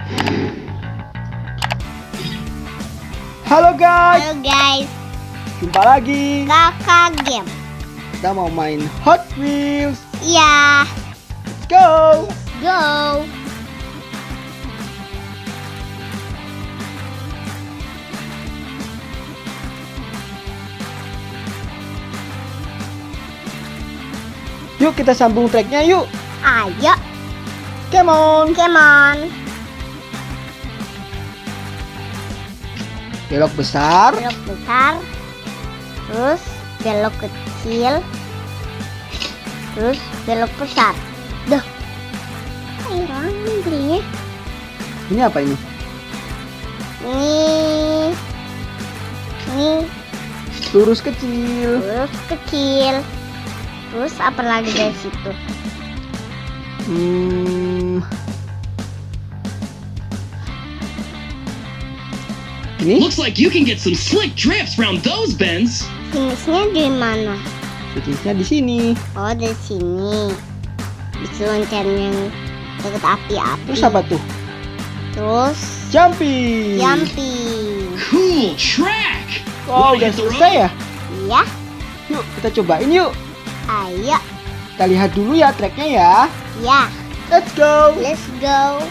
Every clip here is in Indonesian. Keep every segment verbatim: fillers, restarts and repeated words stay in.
Halo guys. Halo guys. Jumpa lagi. Kakak game. Kita mau main Hot Wheels. Iya. Let's go. Let's go. Yuk kita sambung treknya yuk. Ayo. Come on. Come on. Belok besar. Belok besar. Terus belok kecil. Terus belok besar. Duh. Hilang belinya. Ini apa ini? Ini. Ini Lurus kecil. terus kecil. Terus apa lagi dari situ? Hmm. Ini Looks like you can get some slick drifts around those bends. Finishnya di mana? titiknya di sini. Oh, di sini. Bisa loncat yang dekat api-api. Terus apa tuh? Terus Jumping. jumping. Cool track. Oh, Wanna udah hit the selesai road? ya? Iya. Yuk kita cobain yuk. Ayo. Kita lihat dulu ya treknya ya. Ya. Let's go. Let's go.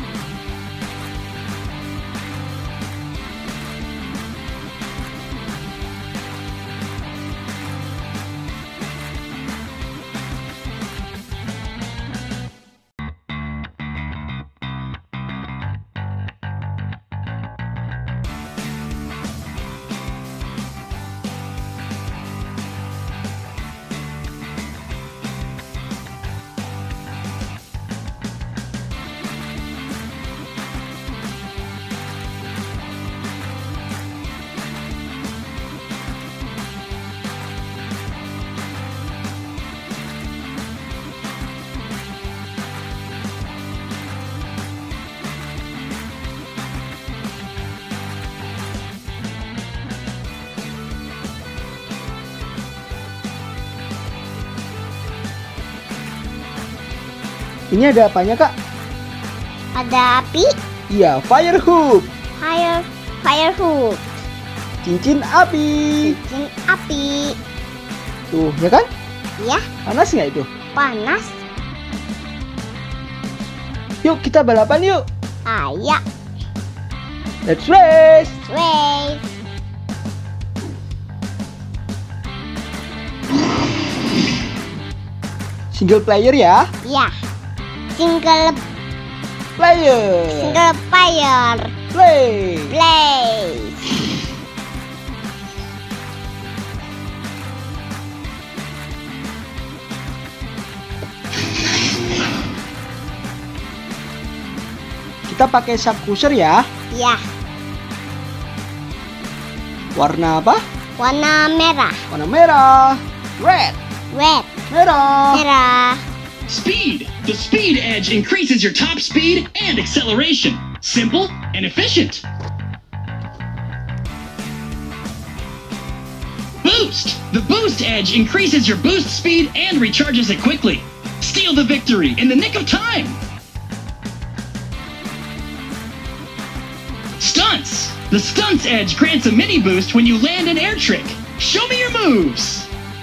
Ini ada apanya kak? Ada api. Iya, fire hoop. Fire fire hook. Cincin api. Cincin api. Tuh, ya kan? Ya, Panas nggak itu? panas. Yuk kita balapan yuk. Ayo. Let's race. Wait. Single player ya. Ya. Single Player. single player. Play. Play. Kita pakai subcruiser ya. Ya, Warna apa? warna merah. Warna merah. Red. Red. Merah. Merah. Speed. The speed edge increases your top speed and acceleration. Simple and efficient. Boost. The boost edge increases your boost speed and recharges it quickly. Steal the victory in the nick of time. Stunts. The stunts edge grants a mini boost when you land an air trick. Show me your moves.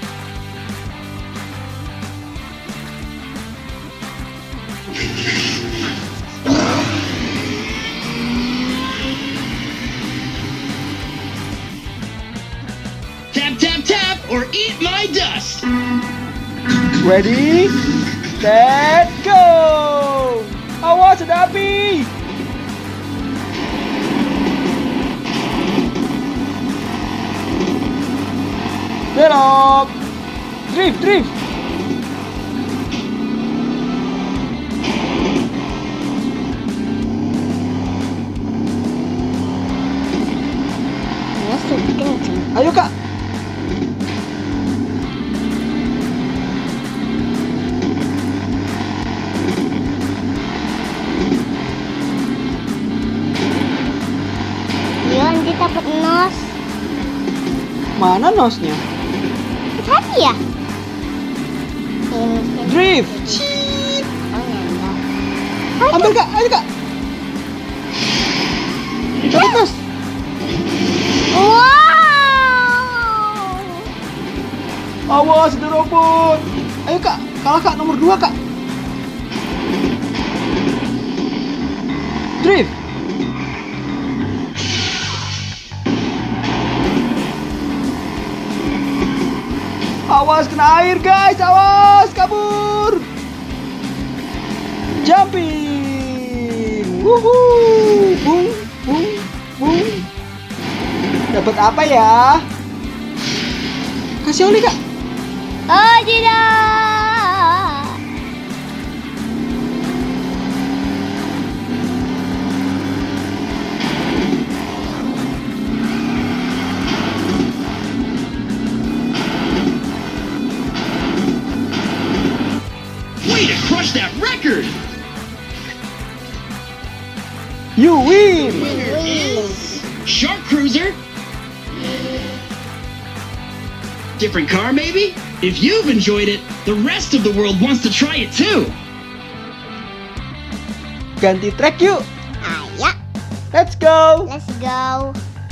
Tap, tap, tap, or eat my dust. Ready, set, go. Awas ada api. Belok. Drift, drift. Ya, sudah kenceng. Ayo kak. Yo, nanti dapat nos. Mana nosnya? Tadi ya? Ini Drift. Oh, nendang. Ambil kak, ayo kak. Awas ada robot. Ayo kak, kalah kak, nomor dua kak. Drift. Awas kena air guys, awas kabur. Jumping. Wuhuu. Bung, bung, bung. Dapat apa ya? Kasih oli kak. Oh tidak. Way to crush that record! You win. Winner is Shark Cruiser. Different car, maybe? If you've enjoyed it, the rest of the world wants to try it too. Ganti track yuk. Ayo, Let's go. let's go.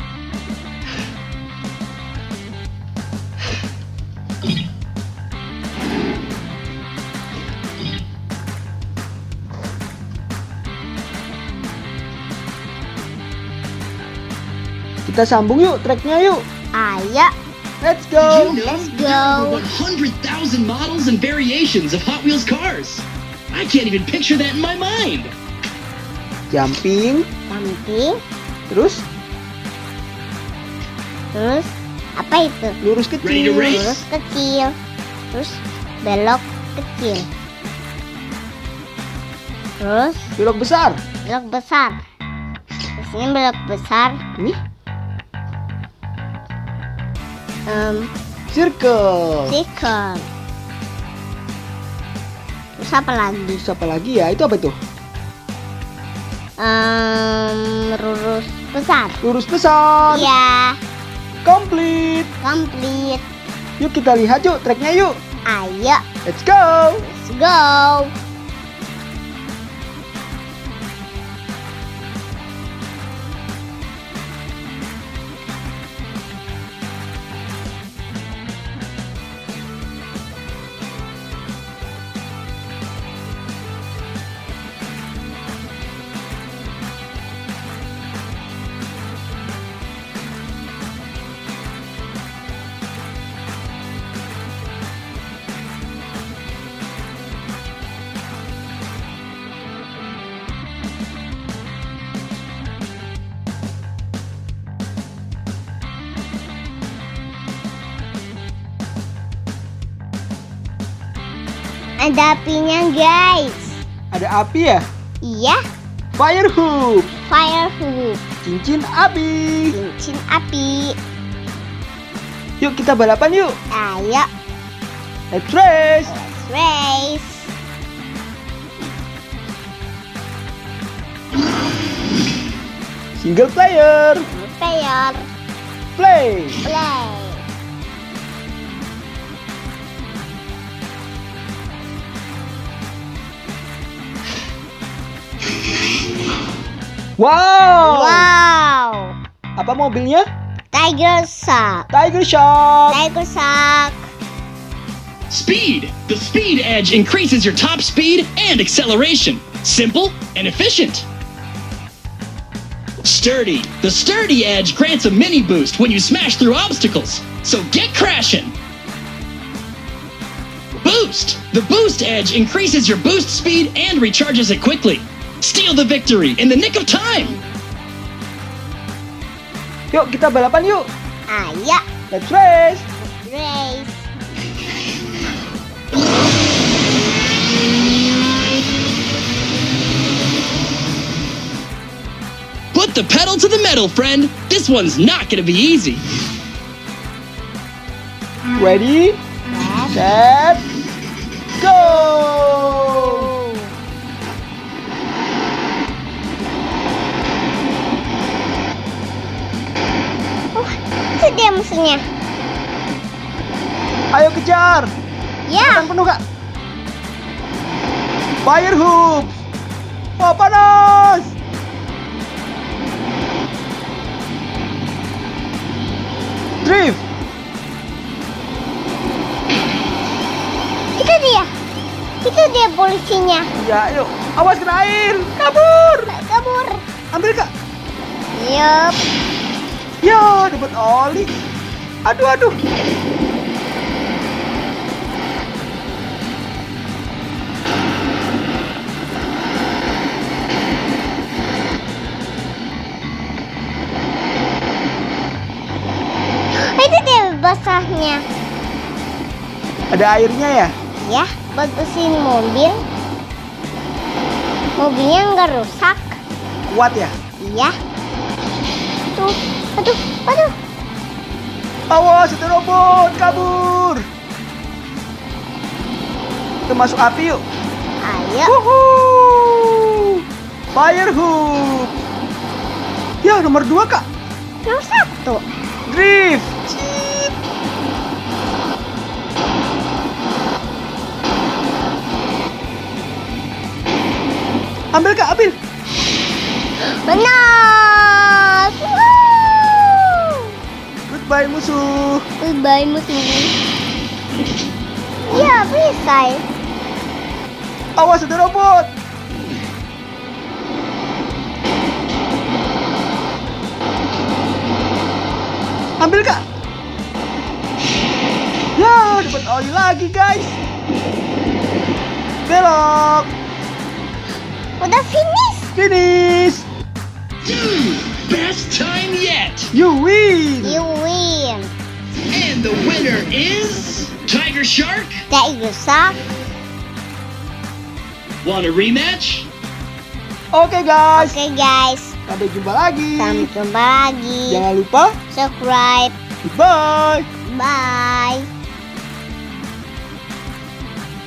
Kita sambung yuk tracknya yuk. Ayo, Let's Did go. you know Let's there are go. over one hundred thousand models and variations of Hot Wheels cars? I can't even picture that in my mind. Jumping. samping, Terus terus apa itu? lurus Ready to kecil. race? Lurus kecil, terus belok kecil, terus Belok besar. belok besar. Terus ini belok besar. Ini Um, circle. circle. Terus apa lagi? Terus apa lagi ya? Itu apa itu? Um, lurus besar. Lurus besar. Ya, Complete. complete. Yuk kita lihat yuk tracknya yuk. Ayo, Let's go. let's go. Ada apinya guys. Ada api ya? Iya, Fire hoop. fire hoop, Cincin api. cincin api. Yuk kita balapan yuk. Ayo, Let's race. let's race. Single player. Player, Play. play. Wow. Wow, Apa mobilnya? Tiger Shark, Tiger Shark. Tiger Shark. Speed! The Speed Edge increases your top speed and acceleration. Simple and efficient. Sturdy! The Sturdy Edge grants a mini boost when you smash through obstacles. So get crashing! Boost! The Boost Edge increases your boost speed and recharges it quickly. Steal the victory in the nick of time! Yuk kita balapan yuk. Ayo, Let's race. race. Put the pedal to the metal, friend! This one's not gonna be easy. Ready, set, go. Oh, itu dia musuhnya. Ayo kejar. Ya, Tekan penuh kak. Fire hoop. Oh panas. Drift. Itu dia polisinya. Ya, yuk. Awas kena air. Kabur. Kabur. Ambil, Kak. Yup. Ya, dapat oli. Aduh, aduh. Itu dia basahnya. Ada airnya ya? Ya, bagusin mobil. Mobilnya nggak rusak. Kuat ya? Iya. Tuh, aduh, aduh. Awas, itu robot. Kabur. Kita masuk api yuk. Ayo. Wuhuu. Fire hoop. Ya, nomor dua, Kak. Nomor satu. Drift. Cip. Ambil, Kak, ambil. Benar. Wuhuu. Goodbye, musuh. Goodbye musuh. Ya, bisa. Awas, ada robot. Ambil, Kak. Ya, dapat oli lagi, guys. Belok. Udah finish. Dude, Finish. best time yet. You win. You win. And the winner is Tiger Shark. That you suck. Want a rematch? Oke, guys. Oke guys, Sampai jumpa lagi. sampai jumpa lagi. Jangan lupa Subscribe. bye. Bye.